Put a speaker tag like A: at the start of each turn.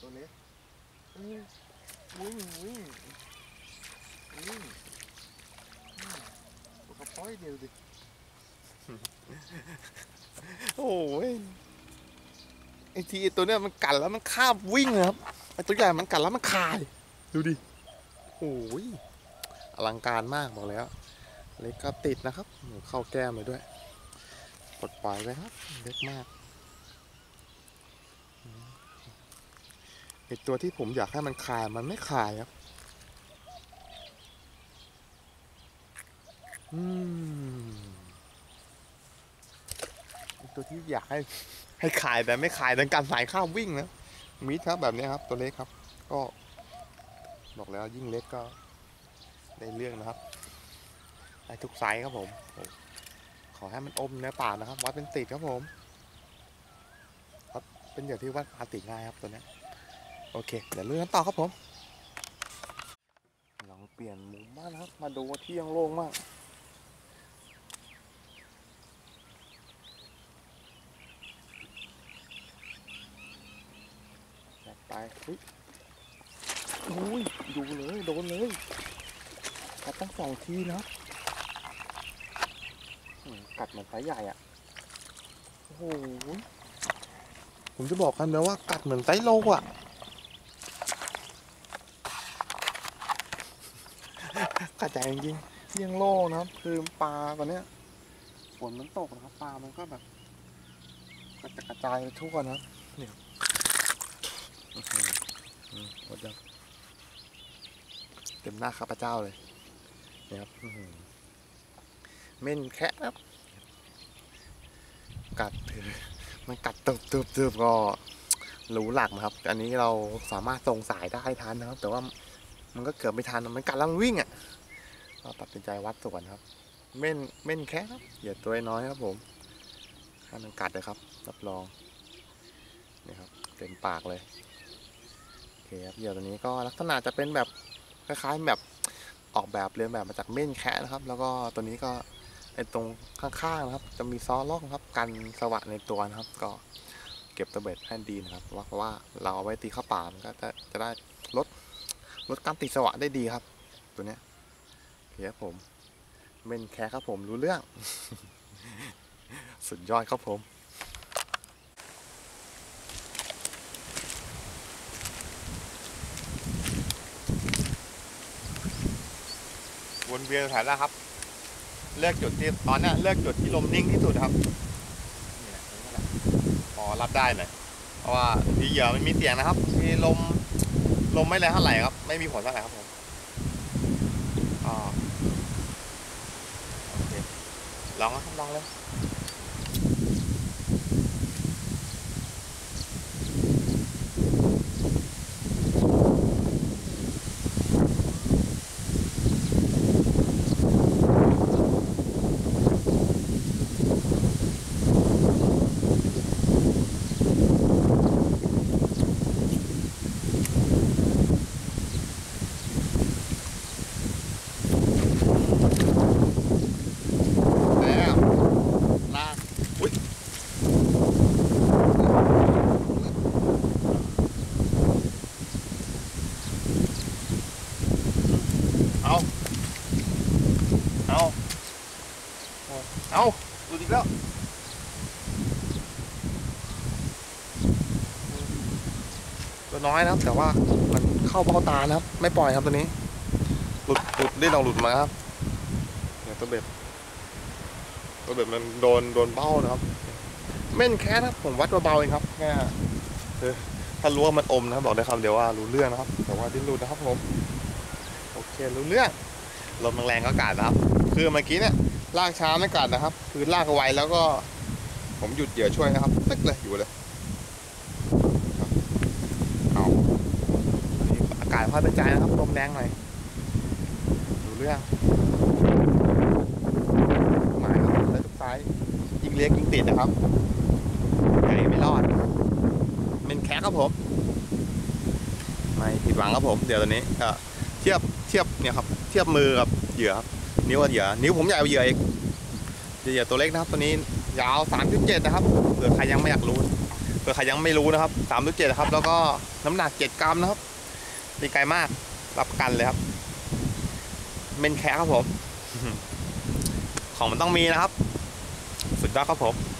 A: ตัวเล็กวิ่งวิ่งวิ่งตัวกระป๋อยเดียวดิโอ้ยไอทีตัวเนี้ยมันกัดแล้วมันคาบวิ่งครับไอตัวใหญ่มันกัดแล้วมันคายดูดิโอ้ยอลังการมากบอกแล้วเล็กก็ติดนะครับเข้าแก้มเลยด้วยปลดปล่อยไปครับเล็กมากไอตัวที่ผมอยากให้มันคายมันไม่คายครับไอตัวที่อยากให้คายแต่ไม่คายดังการสายข้ามวิ่งนะมิดครับแบบนี้ครับตัวเล็กครับก็บอกแล้วยิ่งเล็กก็ได้เรื่องนะครับได้ทุกไซส์ครับผมขอให้มันอมเนื้อป่านะครับวัดเป็นติดครับผมเป็นอย่างที่วัดปลาติดง่ายครับตัวนี้โอเคเดี๋ยวเลื่อนต่อครับผมลองเปลี่ยนมุมบ้างนะครับมาดูที่ยังโล่งมากไปอุ้ยดูเลยโดนเลยกัดตั้ง2 ทีนะกัดเหมือนไซส์ใหญ่อ่ะโอ้โหผมจะบอกกันนะว่ากัดเหมือนไซส์โลอ่ะกัดใหญ่จริงๆที่ยังโล่นะครับคือปลาตอนเนี้ยฝนมันตกนะครับปลามันก็แบบกระจายไปทั่วนะเนี่ยหมดแล้วเต็มหน้าข้าพเจ้าเลยนะครับเม่นแคะครับกัดมันกัดตึบก็รู้หลักนะครับอันนี้เราสามารถส่งสายได้ทันนะครับแต่ว่ามันก็เกือบไม่ทันมันกัดแล้วมันวิ่งอ่ะเราตัดสินใจวัดส่วนครับเม่นแคะครับเหยียดตัวน้อยครับผมให้มันกัดเลยครับรับรองนี่ครับเต็มปากเลยโอเคครับเหยื่อตัวนี้ก็ลักษณะจะเป็นแบบคล้ายๆแบบออกแบบเรียนแบบมาจากเม่นแคะนะครับแล้วก็ตัวนี้ก็ไอ้ตรงข้างๆนะครับจะมีซอล่องครับกันสวะในตัวนะครับก็เก็บตะเบ็ดให้ดีนะครับเพราะว่าเราเอาไว้ตีข้าวป่ามันก็จะได้ลดการติดสวะได้ดีครับตัวเนี้ยโอเคครับผมเม่นแคะครับผมรู้เรื่อง สุดยอดครับผมวนเวียนสถานนะครับเลือกจุดที่ตอนนี้เลือกจุดที่ลมนิ่งที่สุดครับพอรับได้หน่อยเพราะว่าที่เหยื่อมันมีเสียงนะครับมีลมไม่แรงเท่าไหร่ครับไม่มีผลเท่าไหร่ครับผมโอเคลองครับลองเลยเอาดูดีแล้วตัวน้อยนะครับแต่ว่ามันเข้าเบ้าตานะครับไม่ปล่อยครับตัวนี้หลุดได้ลองหลุดมาครับเนี่ยตัวเบ็ดมันโดนเบ้านะครับเม่นแค่นะผมวัดเบาๆเองครับแค่ถ้ารู้ว่ามันอมนะบอกได้คำเดียวว่ารู้เรื่องนะครับแต่ว่าดิ้นหลุดนะครับผมโอเครู้เรื่องลมแรงก็กัดนะครับคือเมื่อกี้เนี่ยลากช้าไม่กัดนะครับคือลากไวแล้วก็ผมหยุดเหยื่อช่วยนะครับตึ๊กเลยอยู่เลยเอาอากาศค่อยเป็นใจนะครับลมแรงหน่อยดูเรื่องหมายครับเลยทุกไซส์ยิงเล็กยิงติดนะครับใหญ่ไม่รอดเป็นแคครับผมไม่ผิดหวังครับผมเดี๋ยวตอนนี้ก็เทียบเนี่ยครับเทียบมือกับเหยื่อครับนิ้วกับเหยื่อนิ้วผมใหญ่กว่าเหยื่ออีกเหยื่อตัวเล็กนะครับตัวนี้ยาว 3.7 นะครับเผื่อใครยังไม่อยากรู้ผื่อใครยังไม่รู้นะครับ3.7นะครับแล้วก็น้ำหนัก7 กรัมนะครับตีไกลมากรับประกันเลยครับเมนแคครับผม ของมันต้องมีนะครับสุดยอดครับผม